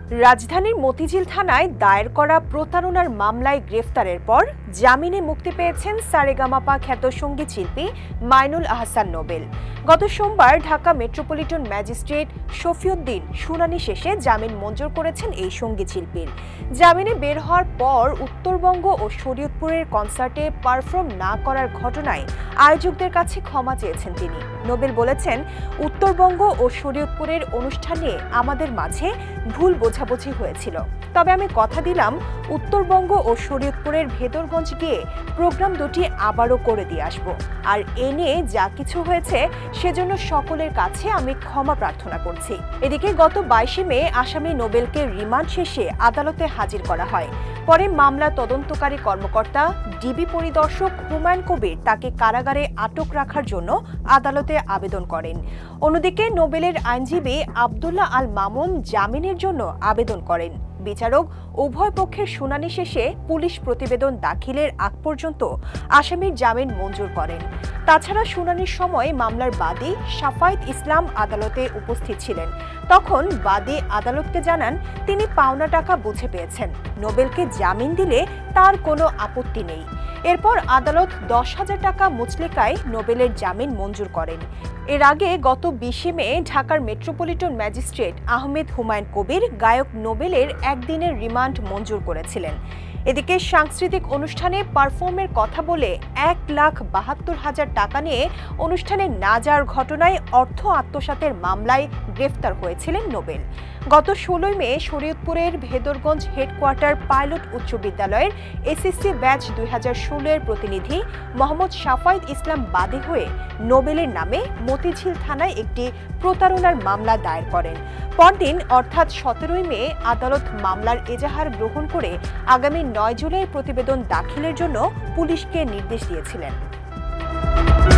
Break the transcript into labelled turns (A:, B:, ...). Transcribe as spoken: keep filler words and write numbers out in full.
A: রাজধানীর মতিঝিল থানায় দায়ের করা প্রতারণার মামলায় গ্রেফতারের পর জামিনে মুক্তি পেয়েছেন সারেগামাপা খ্যাত সঙ্গীত শিল্পী মাইনুল আহসান নোবেল। গত সোমবার ঢাকা মেট্রোপলিটন ম্যাজিস্ট্রেট শফিউদ্দিন শুনানি শেষে জামিন মঞ্জুর করেছেন এই সঙ্গীত শিল্পীর। জামিনে বের হওয়ার পর উত্তরবঙ্গ ও শরীয়তপুরের কনসার্টে পারফর্ম না করার ঘটনায় আয়োজকদের কাছে ক্ষমা চেয়েছেন তিনি। নোবেল বলেছেন, উত্তরবঙ্গ ও শরীয়তপুরের অনুষ্ঠানে আমাদের মাঝে ভুল বোঝাবুঝি হয়েছিল, তবে আমি কথা দিলাম উত্তরবঙ্গ ও শরীয়তপুরের ভেদরগঞ্জ গিয়ে প্রোগ্রাম দুটি আবারও করে দিয়ে আসবো। আর এ নিয়ে যা কিছু হয়েছে সেজন্য সকলের কাছে আমি ক্ষমা প্রার্থনা করছি। এদিকে গত বাইশে মে আসামি নোবেলকে রিমান্ড শেষে আদালতে হাজির করা হয়। পরে মামলা তদন্তকারী কর্মকর্তা ডিবি পরিদর্শক হুমায়ুন কবির তাকে কারাগারে আটক রাখার জন্য আদালতে আবেদন করেন। অন্যদিকে নোবেলের আইনজীবী আব্দুল্লাহ আল মামুন জামিনের জন্য আবেদন করেন। বিচারক উভয় পক্ষের শুনানি শেষে পুলিশ প্রতিবেদন দাখিলের আগ পর্যন্ত আসামির জামিন মঞ্জুর করেন। তাছাড়া শুনানির সময় মামলার বাদী শাফায়েত ইসলাম আদালতে উপস্থিত ছিলেন। তখন বাদী আদালতকে জানান তিনি পাওনা টাকা বুঝে পেয়েছেন, নোবেলকে জামিন দিলে তার কোনো আপত্তি নেই। এরপর আদালত দশ হাজার টাকা মুচলেকায় নোবেলের জামিন মঞ্জুর করেন। এর আগে গত বিশে মে ঢাকার মেট্রোপলিটন ম্যাজিস্ট্রেট আহমেদ হুমায়ুন কবির গায়ক নোবেলের একদিনের রিমান্ড মঞ্জুর করেছিলেন। এদিকে সাংস্কৃতিক অনুষ্ঠানে পারফর্মের কথা বলে এক লাখ বাহাত্তর হাজার টাকা নিয়ে অনুষ্ঠানে না যাওয়ার ঘটনায় অর্থ আত্মসাতের মামলায় গ্রেফতার হয়েছিলেন নোবেল। গত ষোলোই মে শরীয়তপুরের ভেদরগঞ্জ হেডকোয়ার্টার পাইলট উচ্চ বিদ্যালয়ের এসএসসি ব্যাচ দুই হাজার ষোলো এর প্রতিনিধি মোহাম্মদ শাফায়েত ইসলাম বাদী হয়ে নোবেলের নামে মতিঝিল থানায় একটি প্রতারণার মামলা দায়ের করেন। পরদিন অর্থাৎ সতেরোই মে আদালত মামলার এজাহার গ্রহণ করে আগামী নয় জুলাই প্রতিবেদন দাখিলের জন্য পুলিশকে নির্দেশ দিয়েছিলেন।